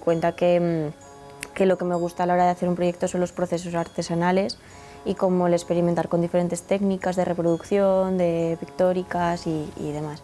cuenta que lo que me gusta a la hora de hacer un proyecto son los procesos artesanales y como el experimentar con diferentes técnicas de reproducción, de pictóricas y demás.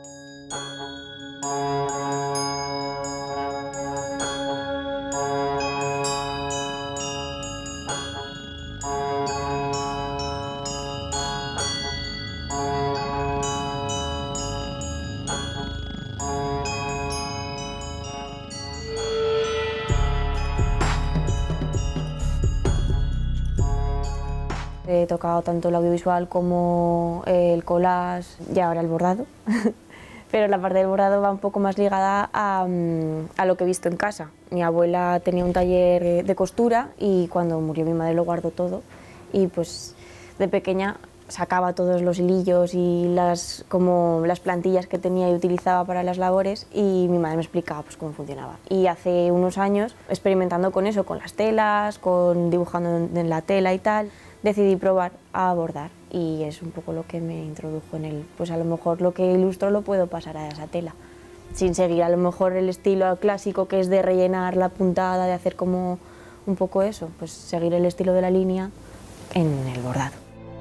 He tocado tanto el audiovisual como el collage y ahora el bordado, pero la parte del bordado va un poco más ligada a lo que he visto en casa. Mi abuela tenía un taller de costura y cuando murió mi madre lo guardó todo y pues de pequeña sacaba todos los hilillos y como las plantillas que tenía y utilizaba para las labores y mi madre me explicaba pues cómo funcionaba. Y hace unos años, experimentando con eso, con las telas, dibujando en la tela y tal, decidí probar a bordar y es un poco lo que me introdujo en él. Pues a lo mejor lo que ilustro lo puedo pasar a esa tela, sin seguir a lo mejor el estilo clásico que es de rellenar la puntada, de hacer como un poco eso, pues seguir el estilo de la línea en el bordado.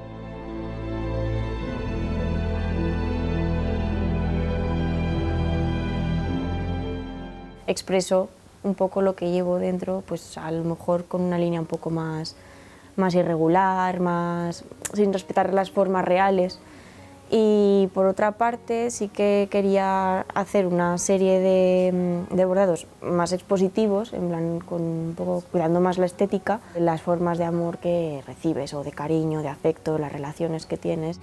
Expreso un poco lo que llevo dentro, pues a lo mejor con una línea un poco más irregular, sin respetar las formas reales. Y por otra parte sí que quería hacer una serie de bordados más expositivos, en plan un poco cuidando más la estética, las formas de amor que recibes o de cariño, de afecto, las relaciones que tienes.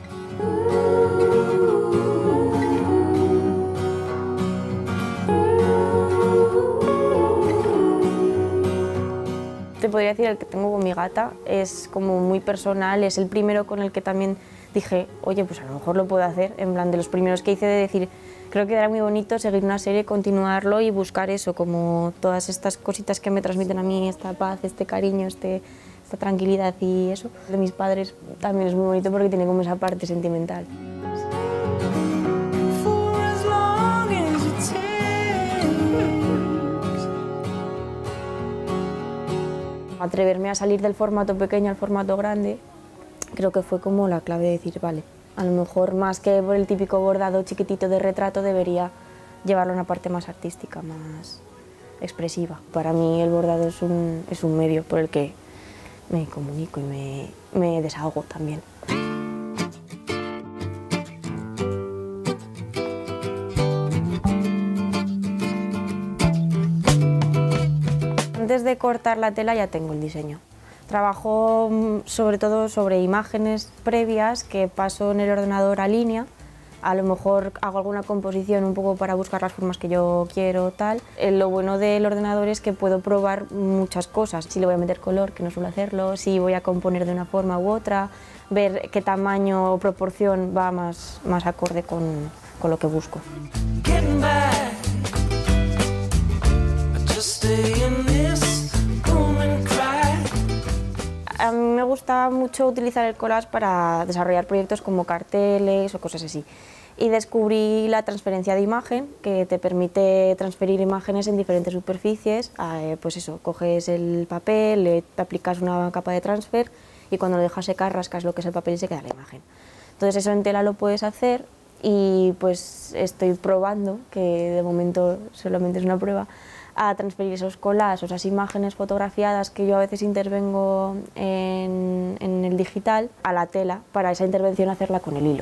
Te podría decir, el que tengo con mi gata es como muy personal, es el primero con el que también dije, oye, pues a lo mejor lo puedo hacer, en plan de los primeros que hice de decir, creo que era muy bonito seguir una serie, continuarlo y buscar eso, como todas estas cositas que me transmiten a mí, esta paz, este cariño, esta tranquilidad y eso. De mis padres también es muy bonito porque tiene como esa parte sentimental. Atreverme a salir del formato pequeño al formato grande, creo que fue como la clave de decir, vale, a lo mejor más que por el típico bordado chiquitito de retrato debería llevarlo a una parte más artística, más expresiva. Para mí el bordado es un medio por el que me comunico y me desahogo también. Antes de cortar la tela ya tengo el diseño. Trabajo sobre todo sobre imágenes previas que paso en el ordenador a línea. A lo mejor hago alguna composición un poco para buscar las formas que yo quiero, tal. Lo bueno del ordenador es que puedo probar muchas cosas. Si le voy a meter color, que no suelo hacerlo, si voy a componer de una forma u otra, ver qué tamaño o proporción va más acorde con lo que busco. A mí me gusta mucho utilizar el collage para desarrollar proyectos como carteles o cosas así. Y descubrí la transferencia de imagen, que te permite transferir imágenes en diferentes superficies. Pues eso, coges el papel, le aplicas una capa de transfer y cuando lo dejas secar rascas lo que es el papel y se queda la imagen. Entonces eso en tela lo puedes hacer y pues estoy probando, que de momento solamente es una prueba, a transferir esos collages, esas imágenes fotografiadas que yo a veces intervengo en el digital, a la tela, para esa intervención hacerla con el hilo.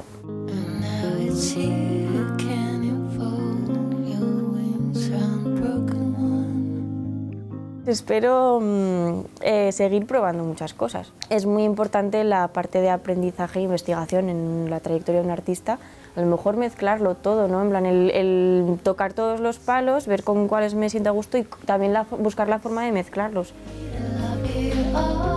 Espero seguir probando muchas cosas. Es muy importante la parte de aprendizaje e investigación en la trayectoria de un artista. A lo mejor mezclarlo todo, ¿no? En plan, el tocar todos los palos, ver con cuáles me siento a gusto y también buscar la forma de mezclarlos.